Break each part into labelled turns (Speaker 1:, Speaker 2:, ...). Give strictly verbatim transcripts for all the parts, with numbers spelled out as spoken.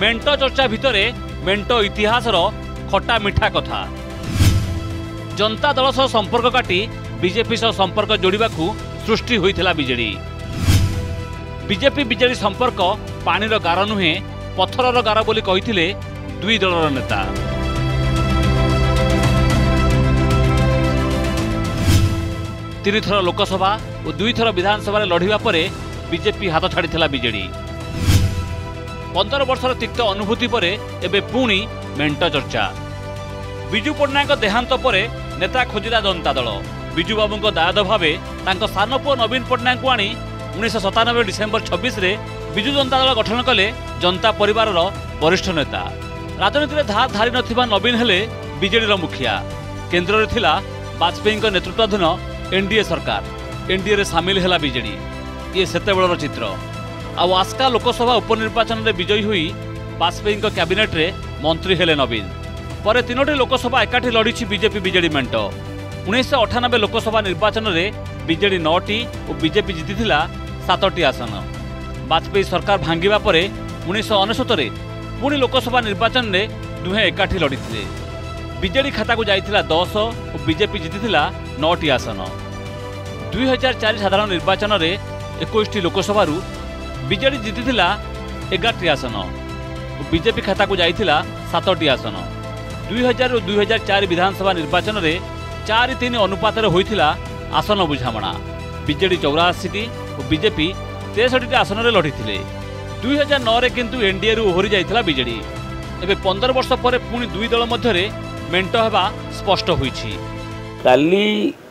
Speaker 1: मेंट चर्चा भितरे मेंट इतिहासर खटा मिठा कथा। जनता दल सह संपर्क काटी बीजेपी सह संपर्क जोड़िबा सृष्टि होइथिला बीजेडी। बीजेपी बीजेडी संपर्क पानीर गार नुहे पथरर गार बोली कहिथिले दुई दलर नेता। तीन थर लोकसभा और दुई थर विधानसभा लढ़िबा परे बीजेपी हाथ छाड़ीथिला बीजेडी। पंदर वर्षर तिक्त अनुभूति परे एबे पुणी मेंट चर्चा। विजु पट्टनायक देहांत परे नेता खोजिला जनता दल। विजु बाबू दायद भावे तांको सान पुओ नवीन पट्टनायक को आनी उन्नीस सतानबे डिसेम्बर छब्बीस रे विजु जनता दल गठन कले जनता परिवार वरिष्ठ नेता। राजनीति में धार धारी नथिबा नवीन हेले बीजेडी मुखिया। केन्द्र में थिला वाजपेयी नेतृत्वाधीन एनडीए सरकार। एनडीए रे सामिल हैला बीजेडी। ये सेते बेलर चित्र। आ आस्का लोकसभा उपनिर्वाचन में विजयी हुई वाजपेयी कैबिनेट रे मंत्री हेले नवीन। पर तीनोटी लोकसभा एकाठी लड़ी बीजेपी बीजेडी मेंट। उन्नीस अठानबे लोकसभा निर्वाचन में बीजेडी नौटी और बीजेपी जीतिथिला सातटी आसन। वाजपेयी सरकार भांगिबा परे उन्नीस अनेशत पुणी लोकसभा निर्वाचन में दुहे एकाठी लड़ीथिले। बीजेडी खाता को जाइथिला दस और बीजेपी जीतिथिला नौटी आसन। दुई हजार चार साधारण निर्वाचन में इक्कीस लोकसभा बीजेडी जीतिथिला एगारटी आसन और बीजेपी खाता को जाइथिला सातटी आसन। दुई हजार और दुई हजार चार विधानसभा निर्वाचन में चार तीन अनुपात होइथिला आसन बुझामणा। बीजेडी चौराशी और बीजेपी तेसठी आसन में लड़ीथिले। दुई हजार नौ किंतु एनडीए रु ओहरी जाइथिला बीजेडी। एबे पंदर वर्ष पर पुणी दुई दल मध्यरे मेंट हेबा स्पष्ट होइछि।
Speaker 2: काली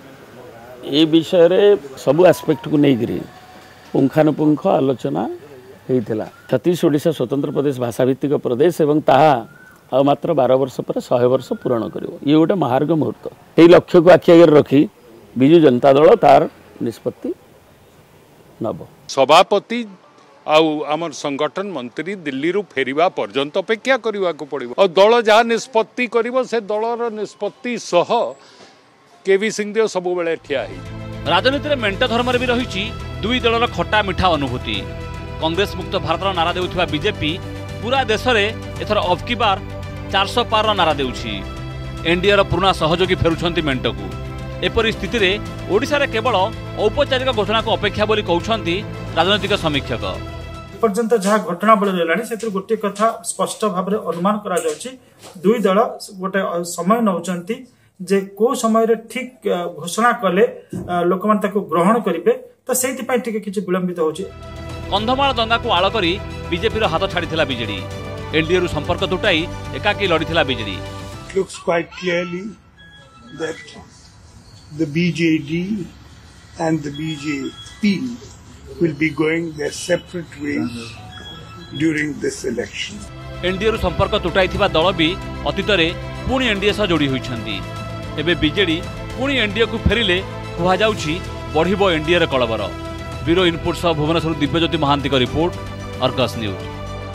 Speaker 2: ए विषय रे सब एस्पेक्ट को नहीं पुंखानुपुंख आलोचना होता। छत्तीस ओडिशा स्वतंत्र प्रदेश भाषाभित्तिक प्रदेश एवं ताहा आ मात्र बारह वर्ष पर सौ वर्ष पूरण कर ये गोटे महार्ग मुहूर्त। यही लक्ष्य को आखि आगे रखी विजु जनता दल तार निष्पत्ति नब।
Speaker 3: सभापति आम संगठन मंत्री दिल्ली रू फेरिबा पर्यंत अपेक्षा करने को पड़ो और दल जहाँ निष्पत्ति कर से दलर निष्पत्ति सह केवी सिंहदेव सब बेले ठिया ही।
Speaker 1: राजनीति में मेंट धर्म भी रही दुई दलर खटा मिठा अनुभूति। कांग्रेस मुक्त भारत नारा देउथिबा बीजेपी पूरा देश में एथर अबकी बार चार सौ पार नारा देउछि। एनडीए रो पुराना सहयोगी फेरुछंती मेंट को। एपरि स्थिति रे ओडिशा रे केवल औपचारिक घोषणा को अपेक्षा बोली कहउछंती राजनीतिक समीक्षक।
Speaker 4: पर्यंत जहाँ घटना बल रहा से गोटे कथा स्पष्ट भाव में अनुमान करा जाउछि दुई दल गोटे समय नौचंती जे को समय रे ठीक घोषणा कले लोक मान ताको ग्रहण करिवे तो सेति पय ठीक किछि विलंबित होछि।
Speaker 1: कंधमाल दंगा को आळ करी बीजेपी रो हाथ छाड़ीथिला बीजेडी। एनडीए रु संपर्क तुटाई एकाकी लड़ीथिला BJD.
Speaker 5: Looks quite clearly that the B J D and the B J P will be going their separate ways during this election.
Speaker 1: NDA रु संपर्क तुटाइथिबा दल भी अतीत रे पुणी एनडीए सह जोड़ी होइछंती। एबे बीजेडी पुणी एनडीए को फेरिले कुहा जाउछि बढ़िबो एनडीए रे कलबर। ब्यूरो इनपुट सह भुवनेश्वर दिव्यज्योति महांती का रिपोर्ट, अर्गस न्यूज।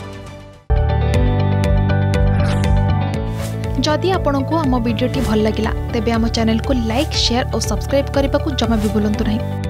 Speaker 6: जदि आपंक आम भिडी भल लगा तेब आम चैनल को लाइक शेयर और सब्सक्राइब करने को जमा भी भूलु नहीं।